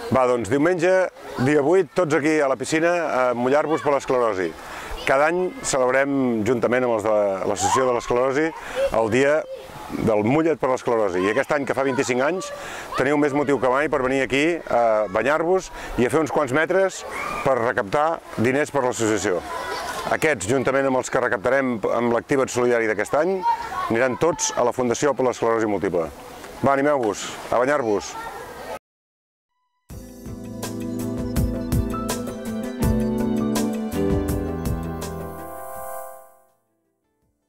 Va, doncs diumenge, dia 8, tots aquí a la piscina a mullar-vos per l'esclerosi. Cada any celebrem, juntament amb els de l'Associació de l'Esclerosi, el dia del Mulla't per l'esclerosi. I aquest any, que fa 25 anys, teniu més motiu que mai per venir aquí a banyar-vos i a fer uns quants metres per recaptar diners per l'associació. Aquests, juntament amb els que recaptarem amb l'Activa't Solidari d'aquest any, aniran tots a la Fundació per l'Esclerosi Múltiple. Va, animeu-vos, a banyar-vos!